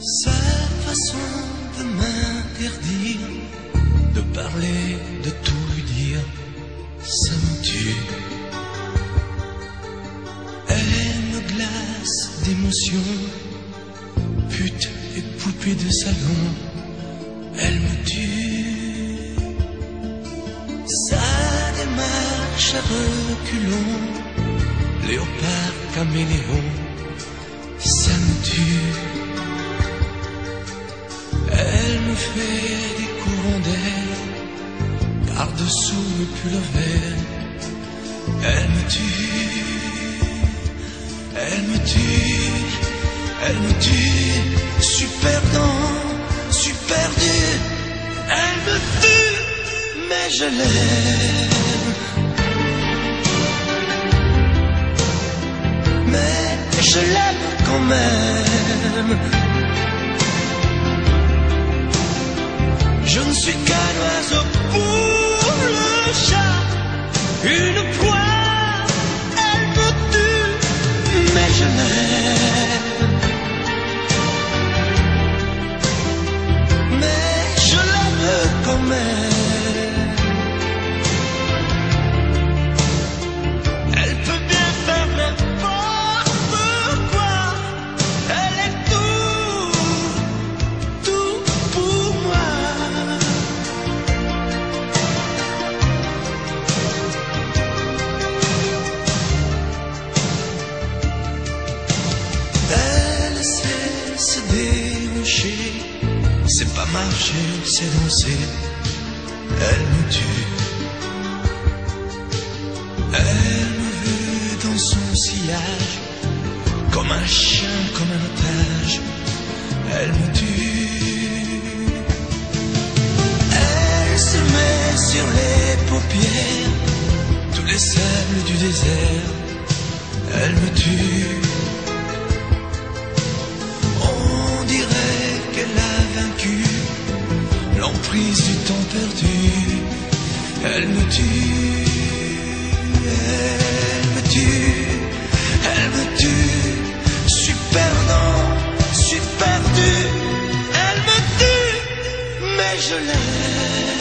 Sa façon de m'interdire de parler, de tout lui dire, ça me tue. Elle me glace d'émotion, pute et poupée de salon, elle me tue. Sa démarche à reculons, léopard caméléon, ça me tue. Elle me fait des courants d'air par-dessous le pull vert. Elle me tue, elle me tue, elle me tue. Super perdant, super perdu. Elle me tue, mais je l'aime. Mais je l'aime quand même. Je ne suis qu'un oiseau pour le chat, une proie, elle me tue, mais je l'aime. Mais je l'aime quand même. Elle peut bien faire n'importe quoi, elle est tout pour moi. Elle sait se déhancher, c'est pas marcher, c'est danser. Elle me tue. Elle me veut dans son sillage, comme un chien, comme un otage. Elle me tue. Elle se met sur les paupières tous les sables du désert. Elle me tue. On dirait qu'elle a vaincu l'emprise du temps perdu. Elle me tue, elle me tue, elle me tue. Je suis perdant, je suis perdu. Elle me tue, mais je l'aime.